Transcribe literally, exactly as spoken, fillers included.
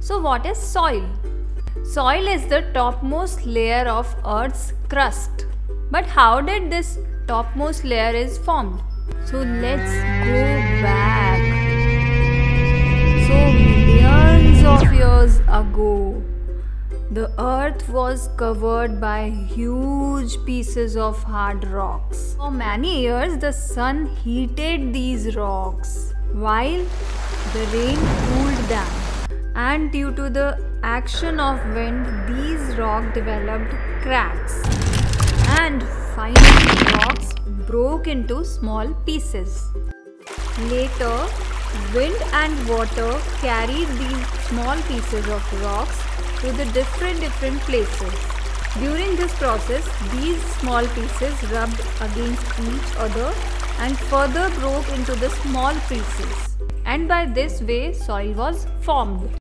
So what is soil? Soil is the topmost layer of Earth's crust. But how did this topmost layer is formed? So let's go back. So millions of years ago, the earth was covered by huge pieces of hard rocks. For many years, the sun heated these rocks while the rain cooled them. And due to the action of wind, these rocks developed cracks. And finally, rocks broke into small pieces. Later, wind and water carried these small pieces of rocks to the different different places. During this process, these small pieces rubbed against each other and further broke into the small pieces. And by this way, soil was formed.